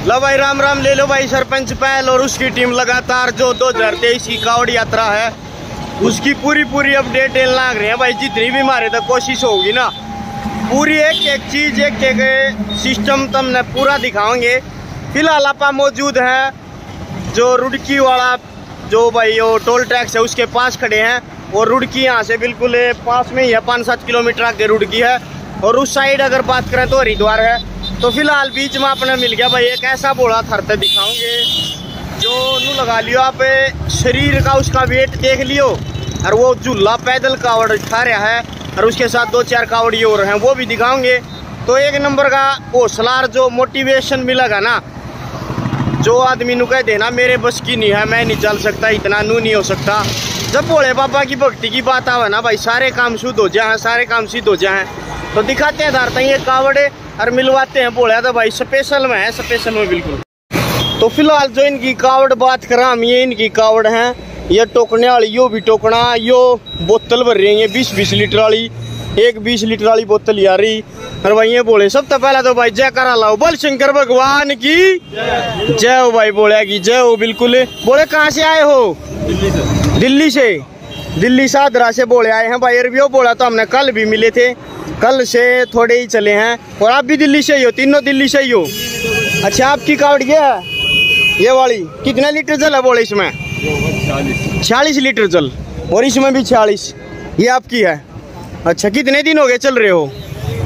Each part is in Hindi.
लो भाई राम राम ले लो भाई सरपंच पहल और उसकी टीम लगातार जो 2023 की कावड़ यात्रा है उसकी पूरी अपडेट लाग रहे हैं भाई। जितनी भी हमारे तक कोशिश होगी ना पूरी एक चीज एक सिस्टम तुमने पूरा दिखाओगे। फिलहाल आप मौजूद हैं जो रुड़की वाला जो भाई वो टोल टैक्स है उसके पास खड़े हैं और रुड़की यहाँ से बिल्कुल पास में ही है, 5-7 किलोमीटर आगे रुड़की है। और उस साइड अगर बात करें तो हरिद्वार है। तो फिलहाल बीच में अपने मिल गया भाई एक ऐसा बोला थरते दिखाओगे जो नू लगा लियो आप शरीर का उसका वेट देख लियो और वो झूला पैदल कावड़ उठा रहा है और उसके साथ 2-4 कावड़ी और हैं वो भी दिखाओगे। तो एक नंबर का हौसला जो मोटिवेशन मिलेगा ना, जो आदमी नु कह देना मेरे बस की नहीं है, मैं नहीं चल सकता, इतना नू नहीं हो सकता। जब भोले बाबा की भक्ति की बात आवे ना भाई सारे काम शुद्ध हो जाए, सारे काम सिद्ध हो जाए। तो दिखाते हैं धारते ये कावड़े और मिलवाते हैं बोले तो भाई स्पेशल में है, स्पेशल में बिल्कुल। तो फिलहाल जो इनकी कावड़ बात करा हम, ये इनकी कावड़ है, ये टोकने वाली यो भी टोकना, यो बोतल भर रही है 20-20 लीटर वाली, एक 20 लीटर वाली बोतल आ रही। और भाई ये बोले सबसे पहला तो भाई जय करा लाओ, बोल शंकर भगवान की जय हो भाई, बोले की जय हो। बिल्कुल बोले कहाँ से आए हो? दिल्ली से, दिल्ली सादरा से बोले आए हैं भाई। रिव्यू बोला तो हमने कल भी मिले थे, कल से थोड़े ही चले हैं। और आप भी दिल्ली से ही हो? तीनों दिल्ली से ही हो? अच्छा आपकी कावड़ ये वाली कितना लीटर जल है बोले इसमें? 46 लीटर जल और इसमें भी 46। ये आपकी है? अच्छा कितने दिन हो गए चल रहे हो?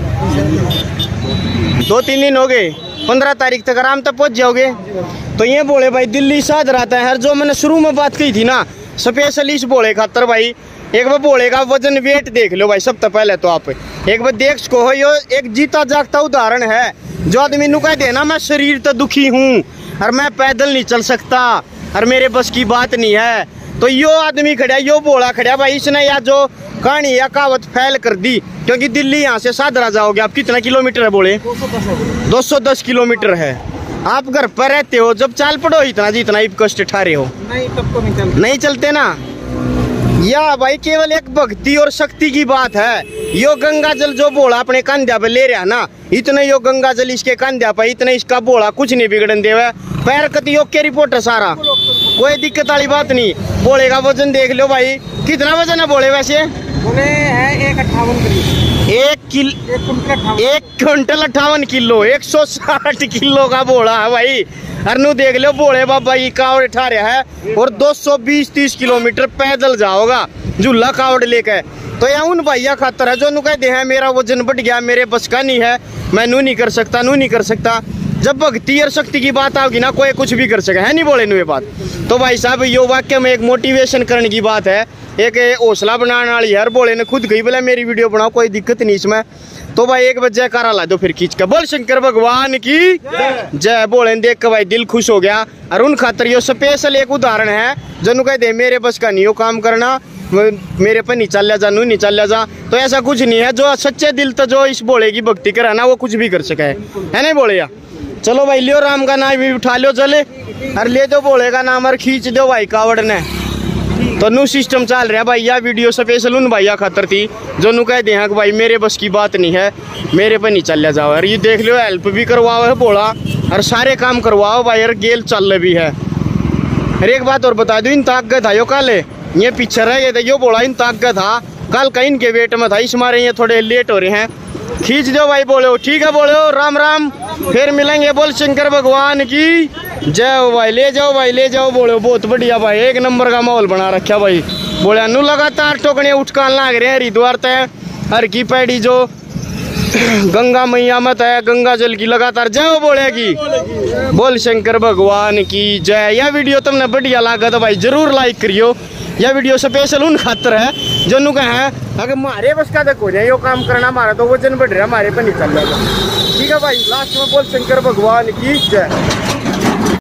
2-3 दिन हो गए। 15 तारीख तक आराम तक पहुंच जाओगे। तो ये बोले भाई दिल्ली साध रहता है। हर जो मैंने शुरू में बात की थी ना स्पेशल इस बोले खातर भाई, एक बार बोले का वजन वेट देख लो भाई। सबसे पहले तो आप एक बार देख सको हो, यो एक जीता जागता उदाहरण है। जो आदमी नु कह देना मैं शरीर तो दुखी हूँ और मैं पैदल नहीं चल सकता और मेरे बस की बात नहीं है, तो यो आदमी खड़ा, यो बोला खड़ा भाई, इसने या जो कहानी या कहावत फैल कर दी। क्योंकि दिल्ली यहाँ से सादरा जाओगे आप, कितना किलोमीटर है बोले? 210 किलोमीटर है। आप घर पर रहते हो, जब चाल पड़ो इतना जितना ही कष्ट उठा रहे हो नहीं, तब तो नहीं चलते ना। या भाई केवल एक भक्ति और शक्ति की बात है। यो गंगा जल जो बोला अपने कंधा पे ले रहा ना, इतने यो गंगा जल इसके कंधा पे, इतने इसका बोला कुछ नहीं बिगड़न देवे। पैर कति ओके रिपोर्ट है सारा, कोई दिक्कत वाली बात नहीं। बोले का वजन देख लो भाई, कितना वजन है बोले? वैसे बोले है 1 क्विंटल 58 किलो, 160 किलो का बोला है भाई। अरनू देख लो बोले बाबा ये कावड़ उठा रहा है और 220-30 किलोमीटर पैदल जाओगा झूला कावड़ लेकर। तो यह उन भैया खातर है जो नु कहते हैं मेरा वजन बढ़ गया, मेरे बस का नहीं है, मैं नू नहीं कर सकता, नू नहीं कर सकता। जब भक्ति और शक्ति की बात आओगी ना कोई कुछ भी कर सके, है नहीं बोले नु ये बात। तो भाई साहब यो वाक्य में एक मोटिवेशन करने की बात है, एक हौसला बनाने वाली है। बोले ने खुद कही बोले मेरी वीडियो बनाओ, कोई दिक्कत नहीं इसमें। तो भाई एक बजे करा ला दो फिर खींच के, बोल शंकर भगवान की जय। बोले देख के भाई दिल खुश हो गया। और उन खातर यो स्पेशल एक उदाहरण है जनु कह दे मेरे बस का नहीं हो काम करना, मेरे पर नहीं चल जा, नू नहीं चल जा। तो ऐसा कुछ नहीं है, जो सच्चे दिल तो जो इस बोले की भक्ति करे ना वो कुछ भी कर सके, है नहीं बोले? या चलो भाई लियो राम का नाम भी उठा लो चले और ले दो बोले का नाम और खींच दो भाई कावड़ ने। तो नू सिस्टम चल रहा भाई। यह वीडियो स्पेशल उन भैया खातर थी जो नू कह दे कि भाई मेरे बस की बात नहीं है, मेरे पे नहीं चल जाओ। और ये देख लो हेल्प भी करवाओ है बोला और सारे काम करवाओ भाई, और गेल चल भी है। अरे एक बात और बता दो, इन ताकत था यो कल ये पीछे रह गए थे, यो बोला इन ताकत था कल का इनके वेट में था, इस मारे ये थोड़े लेट हो रहे हैं। खींच दो भाई बोले हो, ठीक है बोले हो, राम राम फिर मिलेंगे। बोल शंकर भगवान की जय हो भाई। ले जाओ भाई ले जाओ बोले, बहुत बढ़िया भाई, एक नंबर का माहौल बना रखा भाई। बोले अनु लगातार टोकने उठकान लाग रहे हैं हरिद्वार तय, हर की पैड़ी जो गंगा मैया मत है, गंगा जल की लगातार जय हो बोले की। बोल शंकर भगवान की जय। यह वीडियो तुमने बढ़िया लगा तो भाई जरूर लाइक करियो। यह वीडियो स्पेशल उन खातर है जो नु कहे अगर मारे बस का देखो यो काम करना, हमारा तो वजन बढ़ रहा, हमारे पर नहीं चल रहा। ठीक है भाई, लास्ट में बोल शंकर भगवान की जय।